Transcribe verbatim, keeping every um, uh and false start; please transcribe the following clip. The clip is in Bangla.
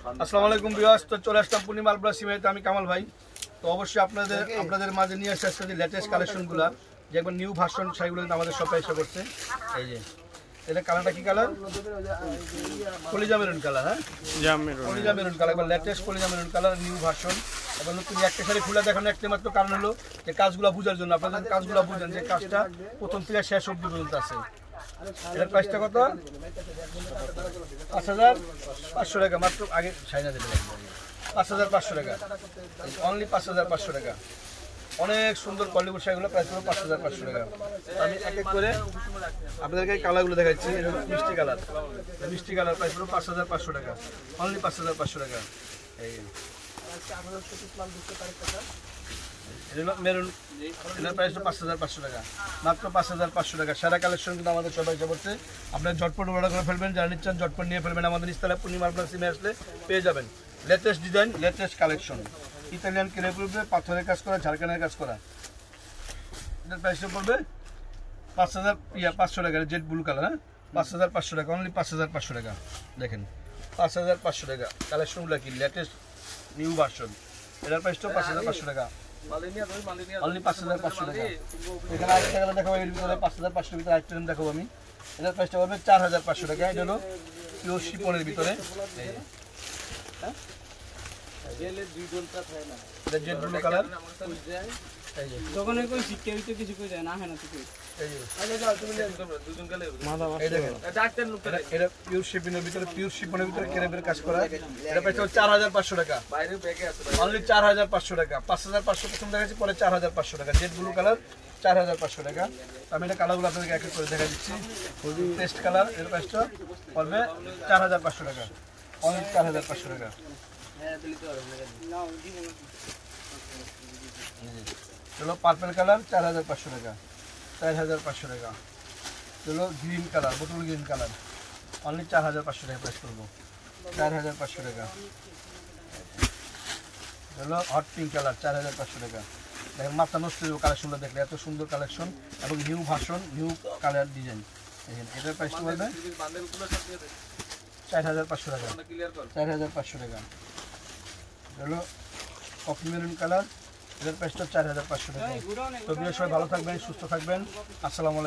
আসসালামু আলাইকুম ভিউয়ার্স, তো চলে আসলাম পূর্ণিমা আলপনা সিমেন্টে। আমি কামাল ভাই। তো অবশ্যই আপনাদের আপনাদের মাঝে নিয়ে আসছে আজকে লেটেস্ট কালেকশনগুলো, যে একবার নিউ ভার্সন শাড়িগুলো কিন্তু আমাদের শপে এসে করছে। এই যে এটা কালারটা কি কালার? কলিজা মেরুন কালার। হ্যাঁ, কলিজা মেরুন কালার, একবার লেটেস্ট কলিজা মেরুন কালার, নিউ ভার্সন। এবার নতুন একটা শাড়ি খুলে দেখানো একটা মাত্র কারণ হলো যে কাজগুলো বোঝার জন্য, আপনাদের কাজগুলো বুঝেন যে কাজটা প্রথম থেকে শেষ অবধি পর্যন্ত আছে। এটার প্রাইসটা কত? পাঁচ হাজার পাঁচশো টাকা মাত্র। আগে সাইনা দিতে পাঁচ হাজার পাঁচশো টাকা, অনলি পাঁচ হাজার পাঁচশো টাকা। অনেক সুন্দর কোয়ালিটির শাড়িগুলো প্রাইস হলো পাঁচ হাজার পাঁচশো টাকা। আমি এক এক করে আপনাদেরকে কালারগুলো দেখাচ্ছি। এটা হলো মিষ্টি কালার, মিষ্টি কালার প্রাইস হলো পাঁচ হাজার পাঁচশো টাকা, অনলি পাঁচ হাজার পাঁচশো টাকা। এই এটা হলো মেরুন, এটার প্রাইস হলো পাঁচ হাজার পাঁচশো টাকা, মাত্র পাঁচ হাজার পাঁচশো টাকা। সারা কালেকশন কিন্তু আমাদের সবাই এসে পড়ছে। আপনার ঝটপট অর্ডার করে ফেলবেন, যারা নিচ্ছেন ঝটপট নিয়ে ফেলবেন। আমাদের ইনস্টাগ্রামে পূর্ণিমা আলপনা সিমে আসলে পেয়ে যাবেন latest design, latest collection. Italian crepe রূপে পাথরের কাজ করা, ঝাড়খানের কাজ করা। এটার প্রাইসটা পড়বে পাঁচ হাজার ইয়া পাঁচশো টাকা। জেড ব্লু কালার, হ্যাঁ, পাঁচ হাজার পাঁচশো টাকা, অনলি পাঁচ হাজার পাঁচশো টাকা। দেখেন পাঁচ হাজার পাঁচশো টাকা। কালেকশনগুলো কি লেটেস্ট নিউ ভার্সন। এটার প্রাইসটাও পাঁচ হাজার পাঁচশো টাকা, অনলি পাঁচ হাজার পাঁচশো টাকা। এখানে আরেকটা কালার দেখাবো, এর ভিতরে পাঁচ হাজার পাঁচশোর ভিতরে আরেকটা দেখাবো আমি। এটার প্রাইসটা পাবে চার হাজার পাঁচশো টাকা। এটা হলো পিওর শিপনের ভিতরে, জেড ব্লু কালার। তখন কই শিক্ষা হইতে কিছু কই যায় না, হয় না তো কই। এটা পিওর শিপনের ভিতরে, পিওর শিপনের ভিতরে ক্রেপের কাজ করা। এটা প্রাইস হলো চার হাজার পাঁচশো টাকা, অনলি চার হাজার পাঁচশো টাকা। পাঁচ হাজার পাঁচশো প্রথম দেখাচ্ছি, পরে চার হাজার পাঁচশো টাকা। জেড ব্লু কালার, চার হাজার পাঁচশো টাকা। আমি এটা কালারগুলো আপনাদেরকে এক এক করে দেখা দিচ্ছি। পেস্ট কালার, এর প্রাইসটা পড়বে চার হাজার পাঁচশো টাকা, অনলি চার হাজার পাঁচশো টাকা। চলো পার্পল কালার, চার হাজার পাঁচশো টাকা, চার হাজার পাঁচশো টাকা। চলো গ্রিন কালার, বোতল গ্রিন কালার, অনলি চার হাজার পাঁচশো টাকা প্রাইস করবো, চার হাজার পাঁচশো টাকা। চলো হট পিঙ্ক কালার, চার হাজার পাঁচশো টাকা। দেখেন মাথা নষ্ট কালেকশনটা দেখলে, এত সুন্দর কালেকশন এবং new version, new colour design. দেখেন এটার প্রাইসটা বলবে চার হাজার পাঁচশো টাকা, চার হাজার পাঁচশো টাকা। চলো কফি মেরুন কালার, এটার প্রাইসটা চার হাজার পাঁচশো টাকা। তো সবাই ভালো থাকবেন, সুস্থ থাকবেন। আসসালামু আলাইকুম।